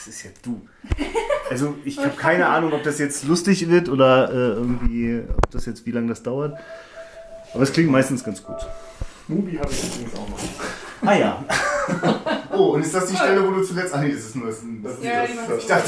das ist ja du. Also ich habe keine Ahnung, ob das jetzt lustig wird oder irgendwie, ob das jetzt, wie lange das dauert. Aber es klingt meistens ganz gut. Mubi habe ich übrigens auch noch. Ah ja. Oh, und ist das die Stelle, wo du zuletzt... Ach nee, das ist nur... Ich dachte...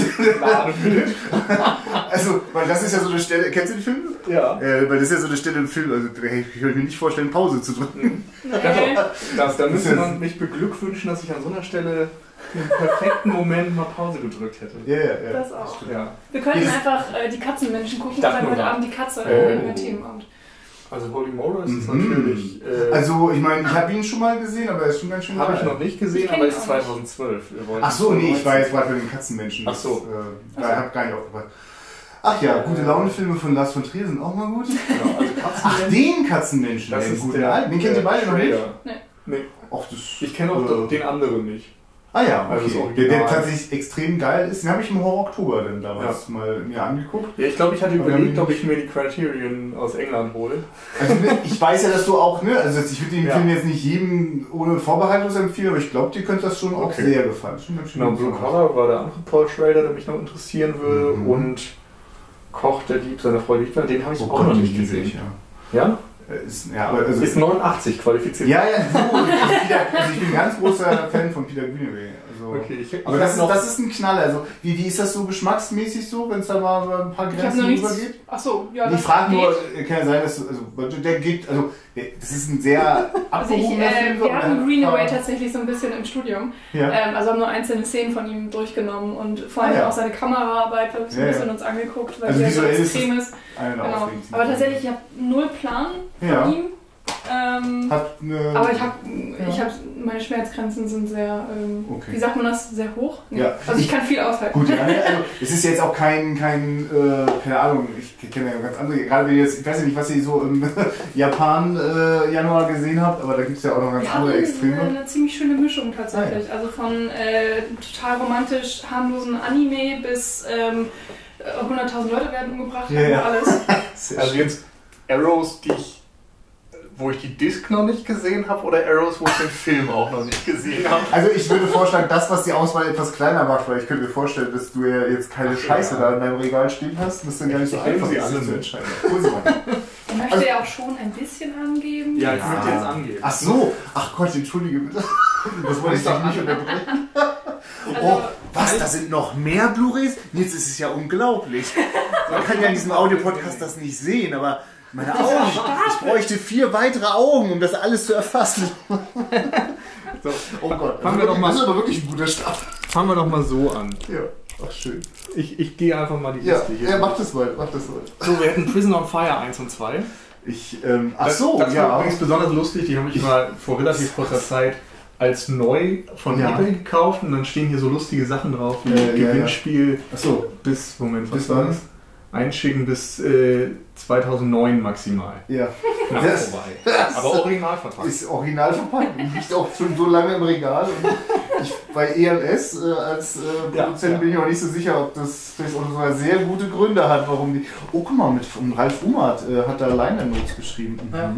Also, weil das ist ja so eine Stelle... Kennst du den Film? Ja. Weil das ist ja so eine Stelle im Film, also ich könnte mir nicht vorstellen, Pause zu drücken. Nee. Da müsste man mich beglückwünschen, dass ich an so einer Stelle im perfekten Moment mal Pause gedrückt hätte. Ja. Das auch. Ja. Wir könnten einfach die Katzenmenschen gucken und dachte dann nur heute mal. Abend die Katze im Themenabend. Also Holy Motors ist natürlich... Also, ich meine, ich habe ihn schon mal gesehen, aber er ist schon ganz schön... Habe ich noch nicht gesehen, Ich kenn aber ihn ist auch nicht. 2012. Ach so, nee, ich war jetzt gerade bei den Katzenmenschen. Ach so. Da habe ich gar nicht aufgepasst. Ach ja, gute Laune-Filme von Lars von Trier sind auch mal gut. Genau, also Ach, den Katzenmenschen. Das ey, ist gut. der, Den kennt ihr beide noch nicht? Nee. Ach, das, Ich kenne auch den anderen nicht. Ah ja, Also das okay. Original. Der tatsächlich extrem geil ist. Den habe ich im Horror Oktober dann damals mal mir angeguckt. Ja, ich glaube, ich hatte Aber überlegt, dann- ob ich mir die Criterion aus England hole. Also, ich weiß ja, dass du auch, ne, also ich würde den Ja. Film jetzt nicht jedem ohne Vorbehaltlos empfehlen, aber ich glaube, dir könnte das schon auch Okay. sehr gefallen. Schon ganz schön Genau, Blue gemacht. Collar war der andere Paul Schrader, der mich noch interessieren würde. Mhm. Und Koch, der Dieb, seine Frau liebt, den habe ich Oh auch Gott, noch den nicht liebe gesehen. ich, ja. Ja? Ja, aber also, Ist 89 qualifiziert. ja, ich bin ein ganz großer Fan von Peter Greenaway. Also, Okay, ich aber hab das ist ein Knaller. Also, wie ist das so geschmacksmäßig so, wenn es da mal ein paar Ich habe Grenzen noch nichts. rübergeht? Achso, ja. Ich das frage nur, geht. kann ja sein, dass der geht, also das ist ein sehr Also abgehobener Film. wir haben Greenaway tatsächlich. tatsächlich so ein bisschen im Studium. Ja. Also haben nur einzelne Szenen von ihm durchgenommen und vor allem Ah, ja. auch seine Kameraarbeit habe ich so ein Ja, bisschen ja. uns angeguckt, weil Also der so visuell ist extrem ist. Eine Genau. aufregend. Aber tatsächlich, ich habe null Plan von Ja. ihm. Hat eine, Aber ich habe, meine Schmerzgrenzen sind sehr, Okay. wie sagt man das, sehr hoch. Nee. Ja. Also ich kann viel aushalten. Gut, ja, also es ist ja jetzt auch kein keine Ahnung, ich kenne ja ganz andere, gerade wenn ihr jetzt, ich weiß ja nicht, was ihr so im Japan Januar gesehen habt, aber da gibt es ja auch noch ganz Wir andere haben Extreme. eine ziemlich schöne Mischung tatsächlich. Also von total romantisch harmlosen Anime bis 100.000 Leute werden umgebracht, Ja, ja. alles. Also jetzt Arrows, wo ich die Disc noch nicht gesehen habe, oder Arrows, wo ich den Film auch noch nicht gesehen habe? Also ich würde vorschlagen, das, was die Auswahl etwas kleiner macht, weil ich könnte mir vorstellen, dass du ja jetzt keine Scheiße da in deinem Regal stehen hast, das ist dann gar nicht so Ich nehme einfach, sie sich alle zu mit. entscheiden. Hol sie mal. Er möchte ja auch schon ein bisschen angeben. Ja, ich würde jetzt angeben. Ach so, ach Gott, entschuldige bitte. Das wollte ich doch nicht unterbrechen. Also, Oh, was, da sind noch mehr Blu-rays? Jetzt ist es ja unglaublich. Man kann ja in diesem Audiopodcast das nicht sehen, aber meine Augen, ich bräuchte 4 weitere Augen, um das alles zu erfassen. So, Oh Gott, Fangen wir doch mal- das ist aber wirklich ein guter Start. fangen wir doch mal so an. Ja, ach schön. Ich gehe einfach mal die Ja, Liste hier. ja, mach das mal, mach das mal. So, wir hatten Prison on Fire 1 und 2. Ach so, das war ja. übrigens besonders lustig. Die habe ich mal vor relativ kurzer Zeit als neu von Ja. eBay gekauft. Und dann stehen hier so lustige Sachen drauf, wie Ja. Gewinnspiel Ach so, bis, Moment, was Bis war wann? das? Einschicken bis 2009 maximal. ja. Knapp Das- vorbei. Aber Originalvertrag. Ist original verpackt. Liegt auch schon so lange im Regal. Und bei EMS als Produzent Ja. bin ich auch nicht so sicher, ob das auch sogar sehr gute Gründe hat, warum die. Oh, guck mal, mit Ralf Ummert hat da Liner Notes geschrieben. Mhm. Ja.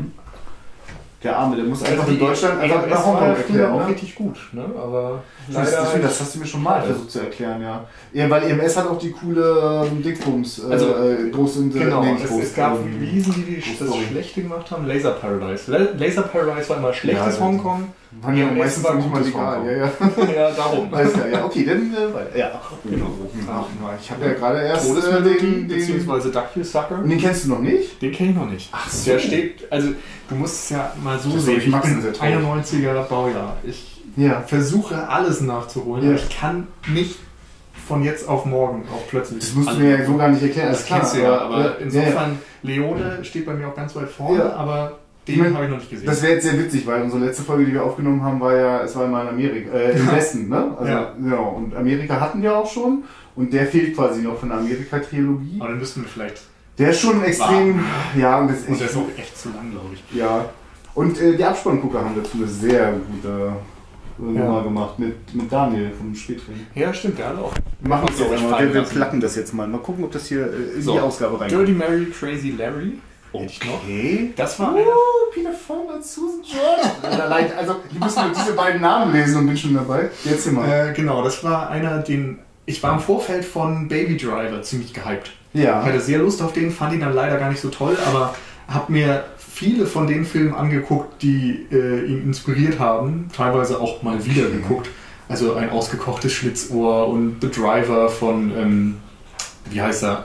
Der Arme, der muss einfach in Deutschland einfach EMS nach Hongkong war ja früher erklären. auch Ne? richtig gut. Ne? Aber Das hast du mir schon mal versucht zu erklären, ja. Ja, weil EMS hat auch die coole Dickbums, Also, groß genau, nee, nicht groß, es gab, wie hießen die das Story. Schlechte gemacht haben? Laser Paradise. Laser Paradise war immer schlechtes Ja, Hongkong. Waren ja EMS meistens war nicht mal gutes legal. Hongkong. Ja, ja. Ja, darum. Alles klar, ja, okay, dann weiter. Ja, Genau. Ach, ich habe ja gerade erst Todesmelodie, den. beziehungsweise Ducksucker. Und den kennst du noch nicht? Den kenne ich noch nicht. Ach so. Der steht, also du musst es ja mal so Das sehen. hab ich Ich Maxen bin sehr traurig. 91er Baujahr. Ich Ja. versuche alles nachzuholen, Ja. aber ich kann nicht von jetzt auf morgen auch plötzlich. Das musst du alles mir ja so gar nicht erklären. Das kennst du ja, aber ja. insofern, Leone steht bei mir auch ganz weit vorne, Ja. aber Ich den mein, habe ich noch nicht gesehen. Das wäre jetzt sehr witzig, weil unsere letzte Folge, die wir aufgenommen haben, war ja, es war mal in Amerika, im Westen, ne? Also, Ja. genau. Und Amerika hatten wir auch schon. Und der fehlt quasi noch von der Amerika-Trilogie. aber dann müssten wir vielleicht. Der ist schon extrem, ja, und das Und der ist, ist auch echt zu lang, glaube ich. ja. Und die Abspanngucker haben dazu eine sehr gute Nummer gemacht mit Daniel vom Spätring. Ja, stimmt, der hat auch. Wir machen es Ja, jetzt ich einmal. fallen Wir lassen. placken das jetzt mal. Mal gucken, ob das hier in So. die Ausgabe reinkommt. Dirty Mary, Crazy Larry. Hätte ich noch. Okay. Das war einer. Peter Fonda, Susan George. Also, ich muss nur diese beiden Namen lesen und bin schon dabei. Jetzt hier mal. Genau, das war einer, den ich war im Vorfeld von Baby Driver ziemlich gehypt. Ja. Ich hatte sehr Lust auf den, fand ihn dann leider gar nicht so toll, aber habe mir viele von den Filmen angeguckt, die ihn inspiriert haben, teilweise auch mal wieder geguckt. Also ein ausgekochtes Schlitzohr und The Driver von, wie heißt er?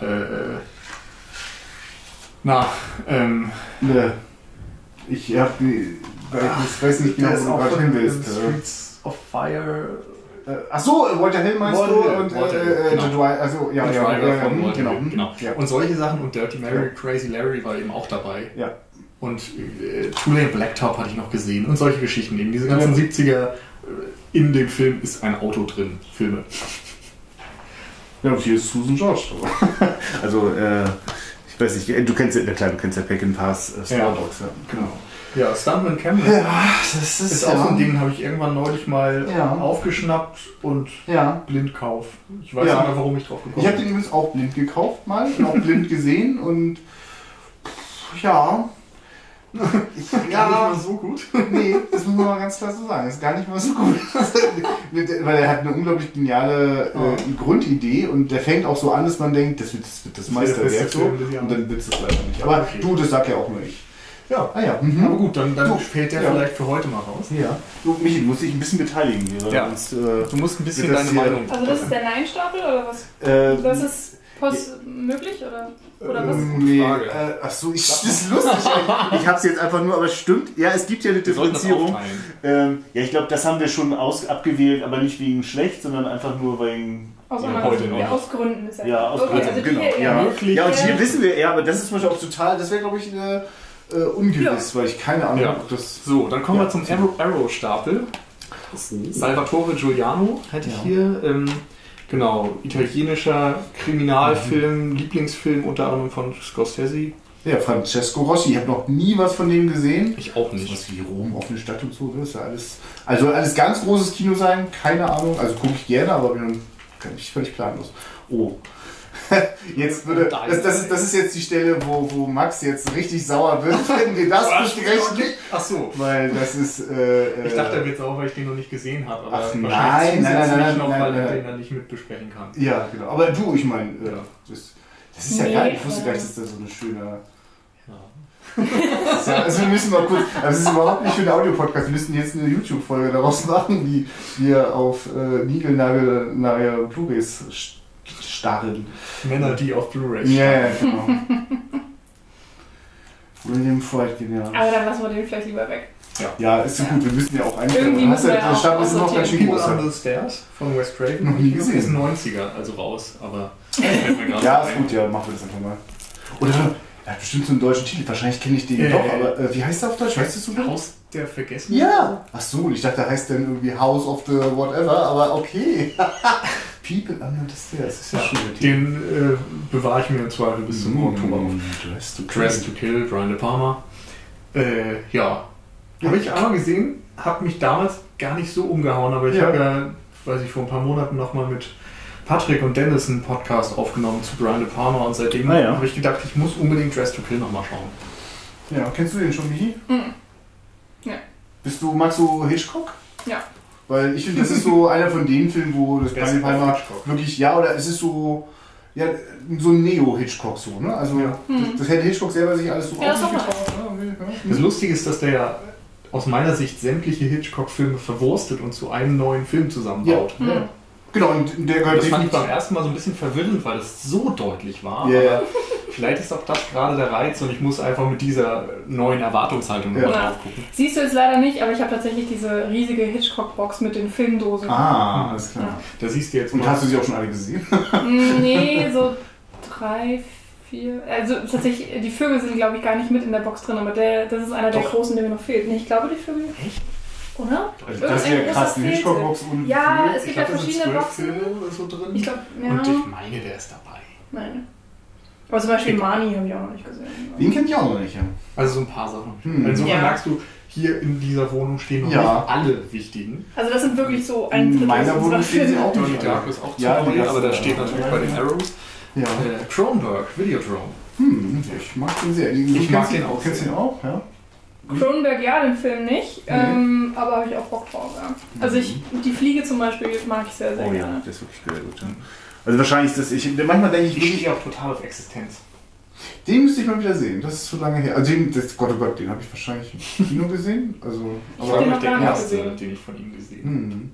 Ich weiß nicht genau, wo du gerade hin willst. Streets of Fire. Achso, Walter Hill meinst du? Und genau. also, ja, The Driver von Walter genau. Hill, genau. Ja. Und solche Sachen und Dirty Mary, Crazy Larry war eben auch dabei. Ja. Und Two-Lane Blacktop hatte ich noch gesehen und solche Geschichten eben. Diese ganzen 70er in dem Film ist ein Auto drin, Filme. Ja, und hier ist Susan George. Also, ich weiß nicht, du kennst ja Pack and Pass Starbucks, ja. Genau. Ja, Stuntman Cameron. Ja, das ist auch so ein Ding, habe ich irgendwann neulich mal Ja. aufgeschnappt und blind kauf. Ich weiß Ja. nicht mehr, warum ich drauf gekommen bin. Ich habe den übrigens auch blind gekauft mal und auch blind gesehen und ja. Gar nicht mal so gut. Nee, das muss man mal ganz klar so sagen. Ist gar nicht mal so gut. Weil er hat eine unglaublich geniale Grundidee und der fängt auch so an, dass man denkt, das wird das Meisterwerk so. Und dann wird es das leider nicht. Aber Okay. du, das sagt ja auch nur ich. Ja. Ja. Aber gut, dann So. fällt der Ja. vielleicht für heute mal raus. Ja. Du, Michi, du musst dich ein bisschen beteiligen hier. Ja. Sonst, Du musst ein bisschen Wird das deine hier- Meinung. Also das ist der Nein-Stapel oder was? Das ist möglich oder was? Nee, Frage. achso, das ist lustig. Ich hab's jetzt einfach nur, aber es stimmt. Ja, es gibt ja eine Wir sollten das Differenzierung. aufteilen. Ja, ich glaube, das haben wir schon abgewählt, aber nicht wegen schlecht, sondern einfach nur wegen... Aus, Ja, heute noch. aus Gründen ist er. Ja, aus okay, Gründen, also die genau. hier eher Ja. nicht. Ja, und hier wissen wir, aber das ist zum Beispiel auch total, das wäre glaube ich ungewiss, weil ich keine Ahnung Ja. habe, ob das... So, dann kommen Ja. wir zum Arrow-Stapel. Salvatore Giuliano hätte ich hier. Genau, italienischer Kriminalfilm, Lieblingsfilm unter anderem von Scorsese. Ja, Francesco Rossi, ich habe noch nie was von dem gesehen. Ich auch nicht. Sowas wie Rom, offene Stadt und so, das ist ja alles... Also alles ganz großes Kino sein, keine Ahnung, also gucke ich gerne, aber bin völlig planlos. Oh. Jetzt würde, das ist jetzt die Stelle, wo Max jetzt richtig sauer wird, wenn wir das besprechen. Ach so. Weil das ist... Ich dachte, er wird sauer, weil ich den noch nicht gesehen habe. Aber Ach, wahrscheinlich nein, zusätzlich noch, nein, weil er nein. den dann nicht mitbesprechen kann. Ja, genau. Aber du, ich meine, Ja. das ist ja Nee, geil. Ich wusste gar nicht, dass da so eine schöne... Ja. Also wir müssen mal kurz... Also es ist überhaupt nicht für den Audio-Podcast. Wir müssen jetzt eine YouTube-Folge daraus machen, wie wir auf Nigelnagel Blu-rays starren. Männer, die auf Blu-ray Ja, genau. William Freud, genial. Aber dann lassen wir den vielleicht lieber weg. Ja, ist so gut. Wir müssen ja auch eigentlich... Irgendwie müssen wir ja der auch Stapel ist noch ganz schön People groß. Under the Stairs von Wes Craven. Noch nie gesehen. Ist 90er, also raus, aber fällt mir gerade Ja, ein. ist gut, ja, machen wir das einfach mal. Oder er hat bestimmt so einen deutschen Titel, wahrscheinlich kenne ich den doch, aber wie heißt der auf Deutsch? Weißt du es so? Haus der Vergessenen? Ja! Ach so, ich dachte, der heißt dann irgendwie House of the Whatever, aber okay. People Under the Stairs, das ist ja schön. Den bewahre ich mir im Zweifel bis zum Oktober auf. Dress to Kill, Brian De Palma. Ja. Habe ich einmal gesehen, habe mich damals gar nicht so umgehauen, aber ich habe ja, weiß ich, vor ein paar Monaten nochmal mit Patrick und Dennis einen Podcast aufgenommen zu Brian De Palma und seitdem habe ich gedacht, ich muss unbedingt Dress to Kill nochmal schauen. Ja, kennst du den schon, Michi? Ja. Magst du Hitchcock? Ja. Weil ich finde, das ist so einer von den Filmen, wo das Brian De Palma Hitchcock. wirklich, ja, oder es ist so, ja, so ein Neo-Hitchcock so, ne? Also das hätte Hitchcock selber sich alles so Ja, das ist doch ausgetraut. Das Lustige ist, dass der ja aus meiner Sicht sämtliche Hitchcock-Filme verwurstet und zu einem neuen Film zusammenbaut. Ja. Genau, und der gehört Das fand ich definitiv- beim ersten Mal so ein bisschen verwirrend, weil es so deutlich war. Ja. Aber vielleicht ist auch das gerade der Reiz und ich muss einfach mit dieser neuen Erwartungshaltung nochmal Ja. drauf gucken. Siehst du jetzt leider nicht, aber ich habe tatsächlich diese riesige Hitchcock-Box mit den Filmdosen. Ah, alles klar. Da siehst du jetzt Und mal. hast du sie auch schon alle gesehen? Nee, so 3, 4. Also tatsächlich, die Vögel sind glaube ich gar nicht mit in der Box drin, aber das ist einer der Doch. großen, der mir noch fehlt. Nee, ich glaube die Vögel. Echt? Oder? Also das wäre Irgendein krass, eine großer Hitchcock-Box ohne Ja, Gefühl. es gibt ja da sind verschiedene 12 Boxen. Filme oder so drin. Ich glaube, ja. Und ich meine, der ist dabei. Nein. Aber zum Beispiel Mani habe ich auch noch nicht gesehen. Den kennt ich auch noch nicht, ja. Also so ein paar Sachen. Hm. Insofern Ja. merkst du, hier in dieser Wohnung stehen noch Ja. nicht alle wichtigen. Also das sind wirklich so ein In Drittel meiner unserer Wohnung stehen sie Filme. auch Donnie nicht. Darko ist auch zu Ja, die neu, ganzen- aber da steht natürlich bei den Arrows. Ja. Cronenberg, Videodrome. Ich mag den sehr. Ich mag den auch Kennst du sehr. den auch, ja? Cronenberg ja, den Film nicht, aber habe ich auch Bock drauf. Ja. Also die Fliege zum Beispiel mag ich sehr, sehr gerne. Ja, das ist wirklich sehr gut. Ja. Also wahrscheinlich ist das, manchmal denke ich wirklich auch total auf Existenz. Den müsste ich mal wieder sehen, das ist zu lange her. Also Gott oh Gott, den habe ich wahrscheinlich im Kino gesehen. Also, aber ich habe der erste, den ich von ihm gesehen habe.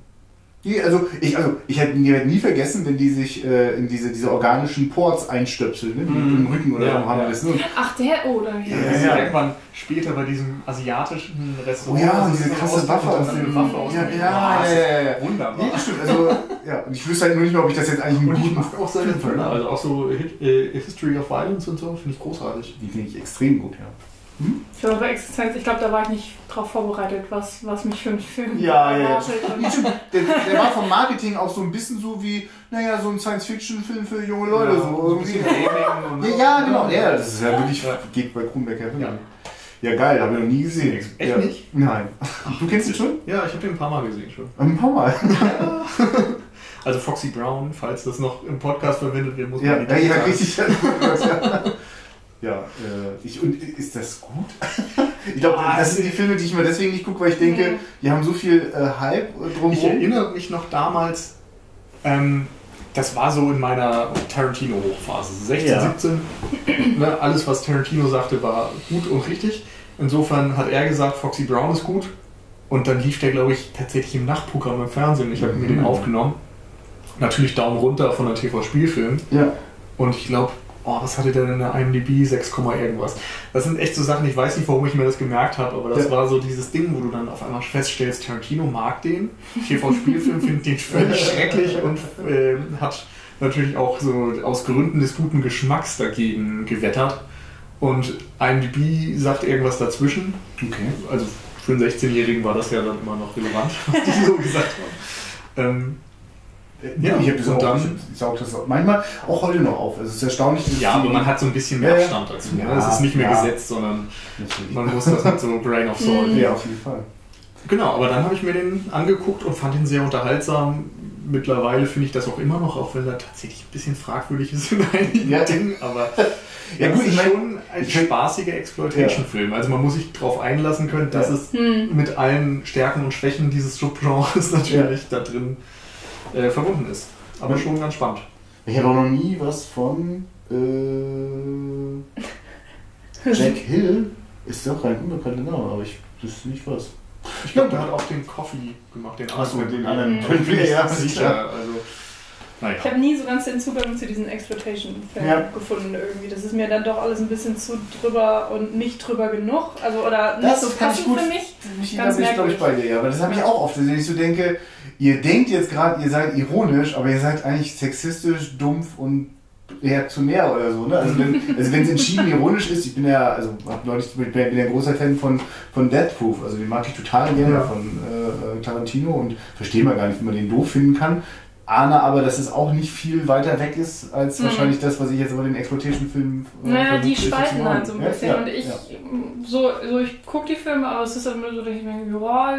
Ich hätte nie vergessen, wenn die sich in diese organischen Ports einstöpseln, ne? Im Rücken oder so haben das. Ach, der, oder? Ja. Irgendwann später bei diesem asiatischen Restaurant. Oh ja, diese krasse Waffe aus dem Waffe aus dem ja. Wunderbar. Ja, stimmt. Also, ja, und ich wüsste halt nur nicht mehr, ob ich das jetzt eigentlich einen guten auch seine Filme, also auch so History of Violence und so, finde ich großartig. Die finde ich extrem gut, ja. Ich glaube, bei Existenz, ich glaube, da war ich nicht drauf vorbereitet, was mich für ein Film erwartet. Der war vom Marketing auch so ein bisschen so wie, naja, so ein Science-Fiction-Film für junge Leute. Ja, so genau. Ja, das ist ja wirklich, geht bei Kronberg her. Ja, geil, habe ich noch nie gesehen. Echt nicht? Nein. Du kennst ihn schon? Ja, ich habe den ein paar Mal gesehen schon. Ein paar Mal? Also Foxy Brown, falls das noch im Podcast verwendet wird, muss man die richtig. Ja, und ist das gut? Ich glaube, das sind die Filme, die ich mir deswegen nicht gucke, weil ich denke, die haben so viel Hype drumherum. Ich erinnere mich noch damals, das war so in meiner Tarantino-Hochphase, 16, 17. Ne, alles, was Tarantino sagte, war gut und richtig. Insofern hat er gesagt, Foxy Brown ist gut. Und dann lief der, glaube ich, tatsächlich im Nachtprogramm im Fernsehen. Ich habe mir den aufgenommen. Natürlich Daumen runter von der TV-Spielfilm. Ja. Und ich glaube, was hatte der denn in der IMDb? 6, irgendwas. Das sind echt so Sachen, ich weiß nicht, warum ich mir das gemerkt habe, aber das war so dieses Ding, wo du dann auf einmal feststellst, Tarantino mag den, TV-Spielfilm findet den völlig schrecklich und hat natürlich auch so aus Gründen des guten Geschmacks dagegen gewettert. Und IMDb sagt irgendwas dazwischen. Okay. Also für einen 16-Jährigen war das ja dann immer noch relevant, was die so gesagt haben. Ja, ich habe das auch. Ich saug das auch manchmal auch heute noch auf. Es ist erstaunlich. Ja, aber man hat so ein bisschen mehr Abstand dazu. Ja, es ist nicht mehr gesetzt, sondern man muss das mit so Grain of Salt. Ja, auf jeden Fall. Genau, aber dann habe ich mir den angeguckt und fand ihn sehr unterhaltsam. Mittlerweile finde ich das auch immer noch, auch wenn er tatsächlich ein bisschen fragwürdig ist in einigen Dingen. Aber ja, gut, ist schon ein spaßiger Exploitation-Film. Also man muss sich darauf einlassen können, dass es mit allen Stärken und Schwächen dieses Subgenres natürlich da drin verbunden ist. Aber schon ganz spannend. Ich habe auch noch nie was von Jack Hill. Ist doch kein unbekannter Name, aber ich wüsste nicht was. Ich glaube, der hat auch den Coffee gemacht, den anderen Twin Player, ja, sicher. Also, naja. Ich habe nie so ganz den Zugang zu diesen Exploitation-Filmen gefunden irgendwie. Das ist mir dann doch alles ein bisschen zu drüber und nicht drüber genug. Also, oder nicht so passend für mich. Da bin ich, glaube ich, bei dir. Aber das habe ich auch oft, dass ich so denke, ihr denkt jetzt gerade, ihr seid ironisch, aber ihr seid eigentlich sexistisch, dumpf und reaktionär oder so. Ne? Also wenn es entschieden ironisch ist, ich bin ja, also bin ja ein großer Fan von Death Proof, also den mag ich total gerne von Tarantino und verstehe mal gar nicht, wie man den doof finden kann. Ahne aber, dass es auch nicht viel weiter weg ist, als wahrscheinlich das, was ich jetzt über den Exploitation-Film naja, die spalten halt so ein bisschen. Und ich ich gucke die Filme, aber es ist immer so, dass ich denke,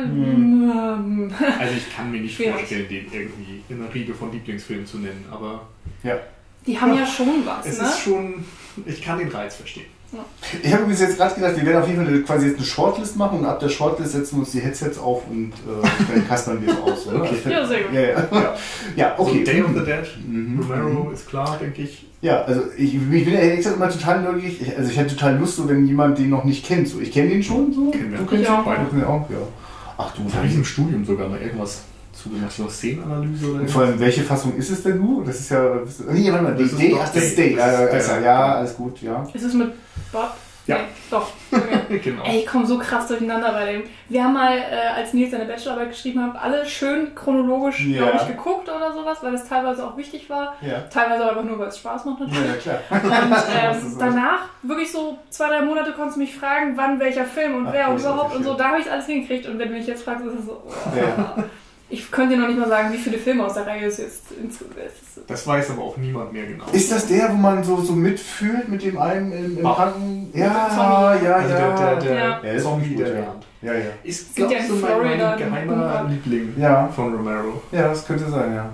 also ich kann mir nicht vorstellen, den irgendwie in einer Riege von Lieblingsfilmen zu nennen, aber die haben ja schon was, es ist schon, ich kann den Reiz verstehen. Ja. Ich habe übrigens jetzt gerade gedacht, wir werden auf jeden Fall quasi jetzt eine Shortlist machen und ab der Shortlist setzen wir uns die Headsets auf und dann kaspern wir es aus. Oder? Okay. Ja, sehr gut. Ja, okay. So Day of the Dead, Romero ist klar, denke ich. Ja, also ich bin ja ehrlich gesagt immer total neugierig. Ich hätte total Lust, so wenn jemand den noch nicht kennt. So, ich kenne den schon so. Kennen wir. Du kennst ihn beide auch? Ja. Ach du. Da habe ich im Studium sogar mal irgendwas zugemacht, so Szenenanalyse oder vor allem, welche Fassung ist es denn du? Das ist ja. Nee, warte mal, das ist Day. Ja, alles gut, ja. Ist es mit Bob? Ja. Nee, doch. Okay. Genau. Ey, ich komme so krass durcheinander bei dem. Wir haben mal, als Nils seine Bachelorarbeit geschrieben hat, alle schön chronologisch, glaube ich, geguckt oder sowas, weil das teilweise auch wichtig war. Ja. Teilweise aber nur, weil es Spaß macht natürlich. Ja, klar. Und danach, wirklich so 2-3 Monate, konntest du mich fragen, wann welcher Film und wer und überhaupt und so. Da habe ich alles hingekriegt. Und wenn du mich jetzt fragst, ist es so... Ich könnte dir noch nicht mal sagen, wie viele Filme aus der Reihe es jetzt Das weiß aber auch niemand mehr genau. Ist das der, wo man so mitfühlt mit dem einen im Kranken? Ja. Der Zombie, der lernt. Ja. Ist, glaube ich, so mein geheimer Liebling von Romero. Ja, das könnte sein, ja.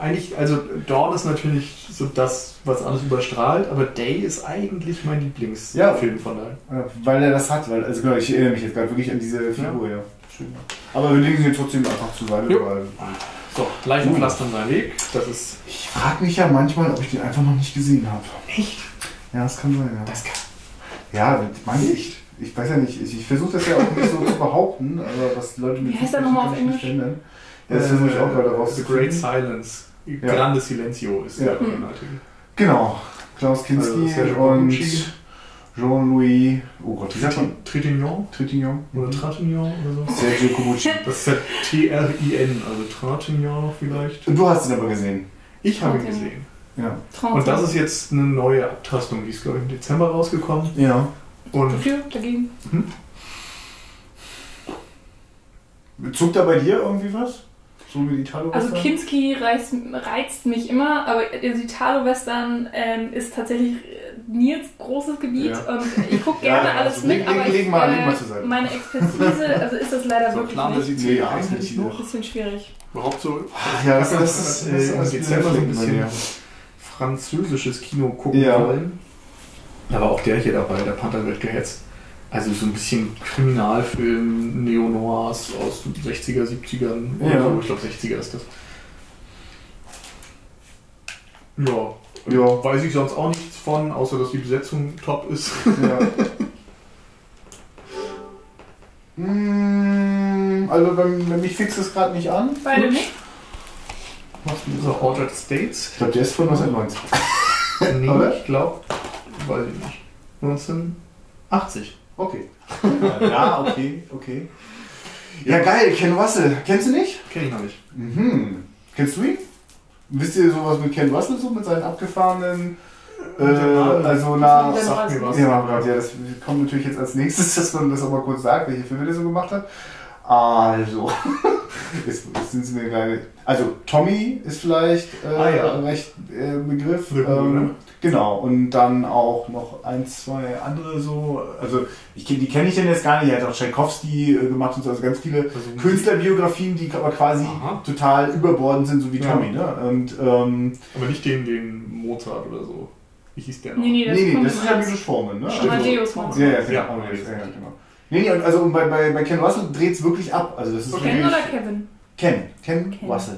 eigentlich, also Dawn ist natürlich so das, was alles überstrahlt, aber Day ist eigentlich mein Lieblingsfilm von da. Ja, weil er das hat, also genau, ich erinnere mich jetzt gerade wirklich an diese Figur, ja. Schön. Aber wir legen sie trotzdem einfach zur Seite. So, Leichen pflastern seinen Weg. Das ist. Ich frage mich ja manchmal, ob ich den einfach noch nicht gesehen habe. Echt? Ja, das kann sein, ja. Das kann. Ja, meine ich. Ich weiß ja nicht, ich versuche das ja auch nicht so zu behaupten, aber was Leute mit. Wie heißt der nochmal auf Englisch? Ja, das versuche ich auch gerade raus. The Great Silence. Grande Silencio ist der Originaltitel. Genau. Klaus Kinski und Jean-Louis. Oh Gott, wie sagt man? Trintignant? Oder Trintignant oder so? Sergio Corbucci. Das ist ja T-R-I-N, also Trintignant vielleicht. Und du hast ihn aber gesehen. Ich habe ihn gesehen. Ja. Und das ist jetzt eine neue Abtastung, die ist glaube ich im Dezember rausgekommen. Ja. Und dafür, dagegen? Zuckt da bei dir irgendwie was? So wie die Italo-Western? Also Kinski reizt mich immer, aber der Italo-Western ist tatsächlich Nils großes Gebiet und ich gucke gerne alles mit, aber meine Expertise, also ist das leider wirklich nicht. Ein bisschen schwierig. Überhaupt so, ja, das ist im Dezember so ein bisschen französisches Kino gucken wollen. Da war auch der hier dabei, der Panther wird gehetzt. Also so ein bisschen Kriminalfilm, Neo-Noirs aus den 60er, 70ern oder so. Ich glaube 60er ist das. Ja, weiß ich sonst auch nichts von, außer dass die Besetzung top ist. Ja. Also bei mich fixt es gerade nicht an. Beide nicht? So, Altered States. Ich glaube, der ist von 1990. Nee, oder? Ich glaube, weiß ich nicht. 1980. Okay. Ja, okay. Ja, geil, Ken Russell. Kennst du nicht? Kenn ich noch nicht. Mhm. Kennst du ihn? Wisst ihr sowas mit Ken Russell, so mit seinen abgefahrenen... also nach... Sagt mir was. Ja, Gott, ja, das kommt natürlich jetzt als nächstes, dass man das auch mal kurz sagt, welche Filme der so gemacht hat. Also, jetzt sind sie mir gerade... Also, Tommy ist vielleicht recht Begriff. Genau, und dann auch noch ein, zwei andere so, also die kenne ich denn jetzt gar nicht, er hat auch Tchaikovsky gemacht und so, also ganz viele Künstlerbiografien, die aber quasi total überbordend sind, so wie Tommy, ne? Und, aber nicht den Mozart oder so. Wie hieß der noch? Nee, das ist ja Milos Forman, ne? Amadeus Mozart. Ja, genau. Nee, also bei Ken Russell dreht es wirklich ab. Also das ist Ken oder Kevin? Ken Russell.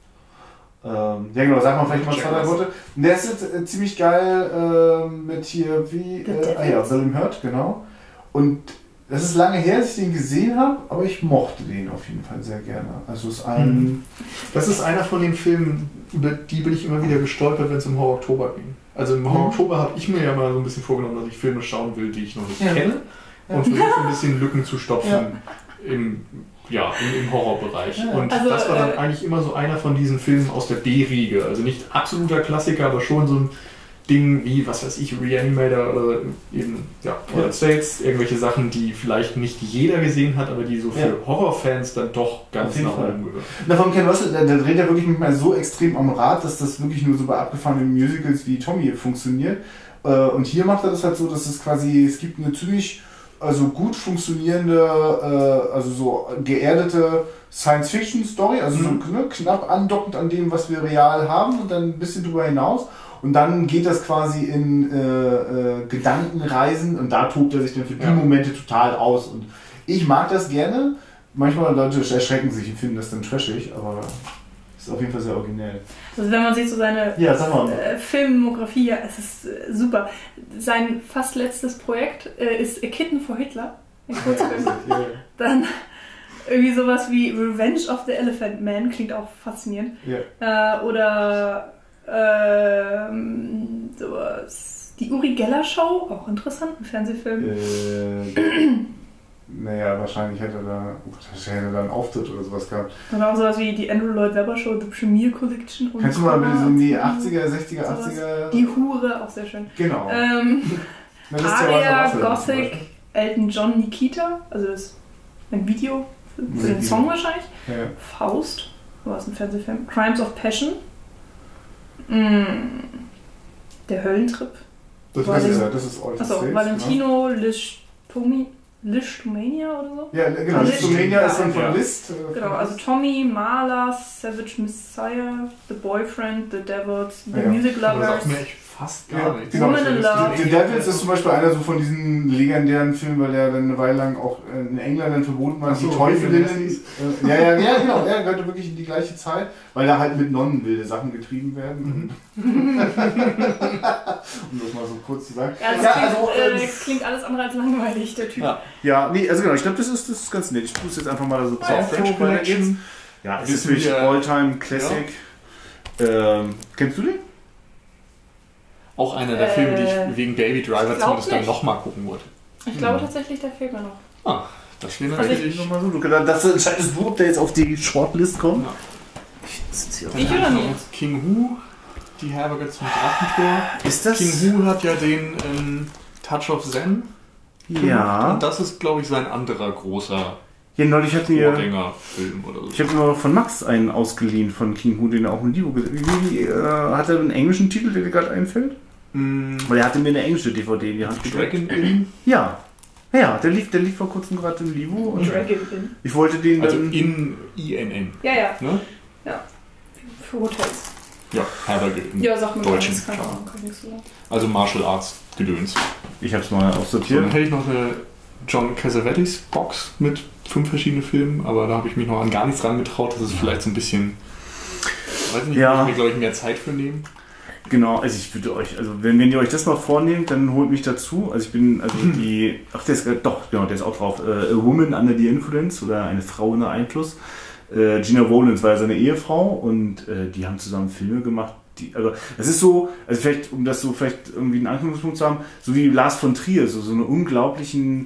Ja genau, sag mal vielleicht mal 2, 3 Worte. Der ist jetzt ziemlich geil mit hier wie... William Hurt, genau. Und das ist lange her, dass ich den gesehen habe, aber ich mochte den auf jeden Fall sehr gerne. Also ist das ist einer von den Filmen, über die bin ich immer wieder gestolpert, wenn es um Horror Oktober ging. Also im Horror Oktober habe ich mir ja mal so ein bisschen vorgenommen, dass ich Filme schauen will, die ich noch nicht kenne. Und versuche ein bisschen Lücken zu stopfen im Horrorbereich. Und also, das war dann eigentlich immer so einer von diesen Filmen aus der B-Riege. Also nicht absoluter Klassiker, aber schon so ein Ding wie, was weiß ich, Reanimator oder eben Altered States. Irgendwelche Sachen, die vielleicht nicht jeder gesehen hat, aber die so für Horrorfans dann doch ganz nach oben gehören. Na, von Ken Russell, der dreht ja wirklich nicht mehr so extrem am Rad, dass das wirklich nur so bei abgefahrenen Musicals wie Tommy funktioniert. Und hier macht er das halt so, dass es quasi, es gibt eine ziemlich gut funktionierende, also so geerdete Science-Fiction-Story, also so knapp andockend an dem, was wir real haben und dann ein bisschen drüber hinaus. Und dann geht das quasi in Gedankenreisen und da tobt er sich dann für die Momente total aus. Und ich mag das gerne. Manchmal Leute erschrecken sich und finden das dann trashig, aber ist auf jeden Fall sehr originell. Also wenn man sich so seine Filmografie, es ist super. Sein fast letztes Projekt ist A Kitten for Hitler, ein Kurzfilm. Dann irgendwie sowas wie Revenge of the Elephant Man, klingt auch faszinierend. Oder sowas. Die Uri Geller Show, auch interessant, ein Fernsehfilm. Naja, wahrscheinlich hätte er da einen Auftritt oder sowas gehabt. Und auch sowas wie die Andrew Lloyd Webber Show, The Premier Collection. Kannst du mal bitte so in die 80er, 60er, sowas. 80er... Die Hure, auch sehr schön. Genau. Aria, Gothic, Elton John, Nikita, also das ist ein Video für den Song wahrscheinlich. Ja. Faust, war es ein Fernsehfilm. Crimes of Passion. Der Höllentrip. Das ist Altered States. Valentino Listowski. Lishtomania oder so? Ja, genau. Lishtomania ist dann von List. Genau, also Tommy, Marla, Savage Messiah, The Boyfriend, The Devils, The Music Lovers. Das sagt mir echt fast gar nichts. Genau. The Devils ist zum Beispiel einer so von diesen legendären Filmen, weil der dann eine Weile lang auch in England dann verboten war. Die Teufelinnen. Ja, genau. Er gehörte wirklich in die gleiche Zeit, weil da halt mit Nonnen wilde Sachen getrieben werden. Um das mal so kurz zu sagen. Das klingt alles andere als langweilig, der Typ. Ja, nee, also genau, ich glaube, das ist ganz nett. Ich tue es jetzt einfach mal so drauf. French Connection. Ja, es ist wirklich All-Time Classic. Ja. Kennst du den? Auch einer der Filme, die ich wegen Baby Driver zumindest dann nochmal gucken wollte. Ich glaube tatsächlich, der fehlt mir noch. Das wäre natürlich nochmal so. Das entscheidest du, ob der jetzt auf die Shortlist kommt. Ja. Ich oder nicht? King Hu, die Herberge zum Drachentor. Ist das? King Hu hat ja den Touch of Zen. Ja. Und das ist, glaube ich, sein anderer großer neulich hat mir Vorgängerfilm oder so. Ich habe mir von Max einen ausgeliehen von King Hu, den er auch in Livo gesehen hat. Hat er einen englischen Titel, der dir gerade einfällt? Weil er hatte mir eine englische DVD in die Hand gedrückt. Dragon Inn? Ja, der lief vor kurzem gerade im Livo. Und Dragon Inn. Ich wollte den also dann... INN. Ja. Ne? Ja. Für Hotels. Ja, Herberge im sag mir deutschen. Keine Ahnung, kann ich so. Also Martial Arts Gedöns. Ich habe es mal aussortiert. So, dann hätte ich noch eine John Cassavetes Box mit 5 verschiedenen Filmen, aber da habe ich mich noch an gar nichts rangetraut. Das ist vielleicht so ein bisschen... Weiß nicht, würde ich mir, glaube ich, mehr Zeit für nehmen. Genau, also ich würde euch, also wenn ihr euch das mal vornehmt, dann holt mich dazu. Also ich bin, also der ist auch drauf. A Woman Under the Influence oder eine Frau unter Einfluss. Gina Rowlands war ja seine Ehefrau und die haben zusammen Filme gemacht. Also es ist so, also vielleicht, um das so vielleicht irgendwie einen Anknüpfungspunkt zu haben, so wie Lars von Trier, so eine unglaublichen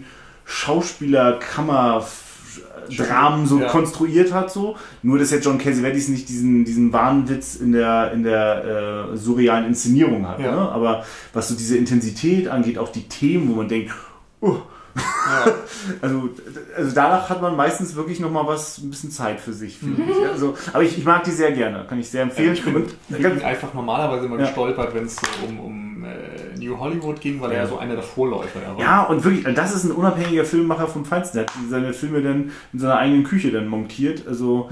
Schauspieler-Kammer-Dramen so konstruiert hat, so. Nur, dass ja John Cassavetes nicht diesen Wahnwitz in der surrealen Inszenierung hat. Ja. Ne? Aber was so diese Intensität angeht, auch die Themen, wo man denkt, also danach hat man meistens wirklich noch mal ein bisschen Zeit für sich, finde ich. Also, aber ich mag die sehr gerne, kann ich sehr empfehlen. Ich bin einfach normalerweise immer gestolpert, wenn es um New Hollywood ging, weil er ja so einer der Vorläufer war. Ja, und wirklich, das ist ein unabhängiger Filmemacher vom Feinsten. Der hat seine Filme dann in seiner eigenen Küche dann montiert. Also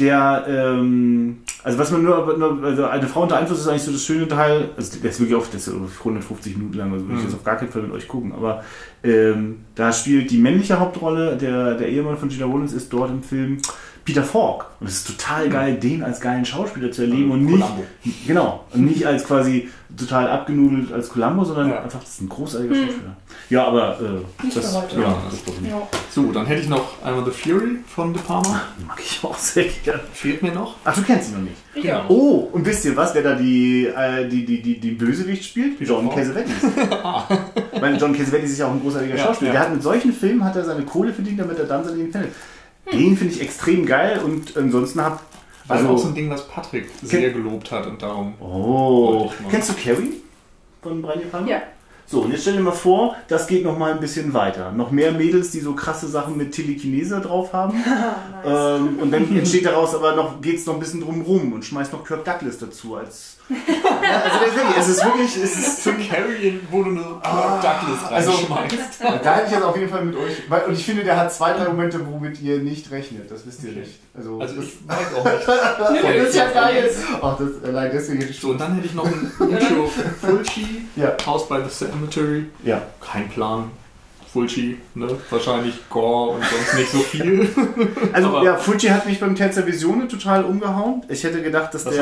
also was man also eine Frau unter Einfluss ist eigentlich so das schöne Teil, also der ist wirklich das ist 150 Minuten lang, also würde ich jetzt auf gar keinen Fall mit euch gucken, aber da spielt die männliche Hauptrolle, der Ehemann von Gina Rowlands ist dort im Film Peter Falk. Und es ist total geil, den als geilen Schauspieler zu erleben und nicht als quasi total abgenudelt als Columbo, sondern einfach, das ist ein großartiger Schauspieler. Ja, aber das doch nicht. So, dann hätte ich noch einmal The Fury von De Palma. Mag ich auch sehr gerne. Fehlt mir noch. Ach, du kennst ihn noch nicht? Ja. Oh, und wisst ihr was, wer da die Bösewicht spielt? John Cassavetes. Weil John Cassavetes ist ja auch ein großartiger Schauspieler. Der hat mit solchen Filmen seine Kohle verdient, damit er dann seine findet. Den finde ich extrem geil und ansonsten auch so ein Ding, was Patrick sehr gelobt hat und darum. Oh, kennst du Carrie von Brian De Palma? Ja. So, und jetzt stell dir mal vor, das geht noch mal ein bisschen weiter. Noch mehr Mädels, die so krasse Sachen mit Telekinese drauf haben. Nice. Und dann entsteht daraus aber geht's noch ein bisschen drum rum und schmeißt noch Kirk Douglas dazu als... es ist für Carrie, wo du nur Kirk Douglas reinschmeißt. Da hätte ich jetzt auf jeden Fall mit euch... Und ich finde, der hat 2, 3 Momente, womit ihr nicht rechnet. Das wisst ihr nicht. Also ich weiß auch nicht. Das ist ja geil. Ach, allein deswegen hätte ich so, und dann hätte ich noch ein Lucio Fulci, House by the Cemetery. Ja. Kein Plan. Fulci, ne? Wahrscheinlich Gore und sonst nicht so viel. Also Fulci hat mich beim Terz der Visionen total umgehauen. Ich hätte gedacht, dass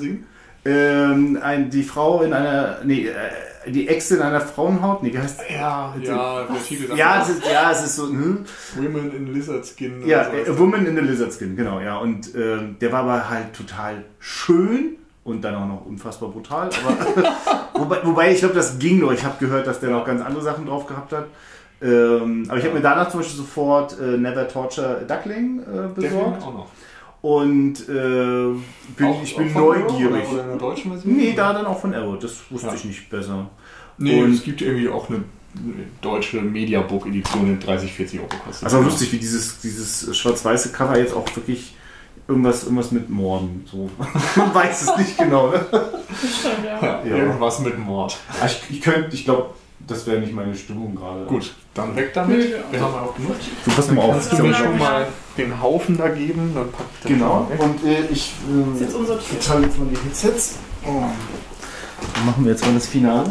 die Frau in einer, die Ex in einer Frauenhaut, wie heißt das? Der Titel es ist so, Women in Lizard Skin. Ja, Woman in the Lizard Skin, genau, ja. Und der war aber halt total schön und dann auch noch unfassbar brutal. Aber wobei ich glaube, das ging nur. Ich habe gehört, dass der noch ganz andere Sachen drauf gehabt hat. Aber ich habe mir danach zum Beispiel sofort Never Torture a Duckling besorgt. Auch noch. Und ich bin neugierig. Oder in der deutschen Version? Nee, da dann auch von Arrow. Das wusste ich nicht besser. Nee, und es gibt irgendwie auch eine deutsche Mediabook-Edition in 30, 40 Euro kostet. Also lustig, wie dieses schwarz-weiße Cover jetzt auch wirklich irgendwas mit Morden. So. Man weiß es nicht genau. Ne? Das stimmt, ja. Irgendwas mit Mord. Ich glaube, das wäre nicht meine Stimmung gerade. Gut, dann weg damit. Wir haben auch genug. Du pass mal auf. Kannst du mir schon mal den Haufen da geben? Dann pack ich das genau, und ich verteile jetzt mal die Headsets. Oh. Dann machen wir jetzt mal das Finale.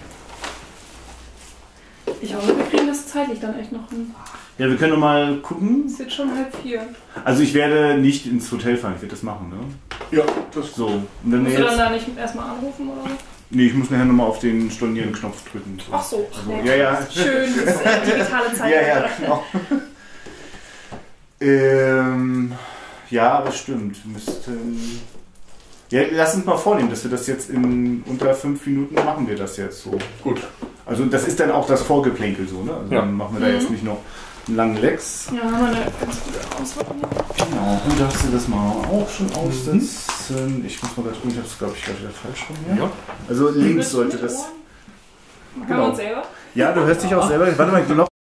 Ich hoffe, wir kriegen das zeitlich dann echt noch hin. Ja, wir können noch mal gucken. Es ist jetzt schon 3:30. Also ich werde nicht ins Hotel fahren, ich werde das machen, ne? Ja, das so. Und wenn musst du dann da nicht erstmal anrufen oder so? Nee, ich muss nachher nochmal auf den Stornieren-Knopf drücken. So. Ach so, also, ja. Schön, das digitale Zeit. Ja, genau. Ja, aber stimmt. Wir müssten... Ja, lass uns mal vornehmen, dass wir das jetzt in unter 5 Minuten machen wir das jetzt so. Gut. Also das ist dann auch das Vorgeplänkel so, ne? Also dann machen wir da jetzt nicht noch einen langen Lex. Ja, haben wir eine ganz gute Auswahl hier. Genau, und darfst du das mal auch schon aufsetzen. Ich muss mal gerade, ich habe es glaube ich gerade wieder falsch von mir. Ja. Also links sollte das... Hören wir uns selber? Ja, du hörst dich auch selber. Warte mal, noch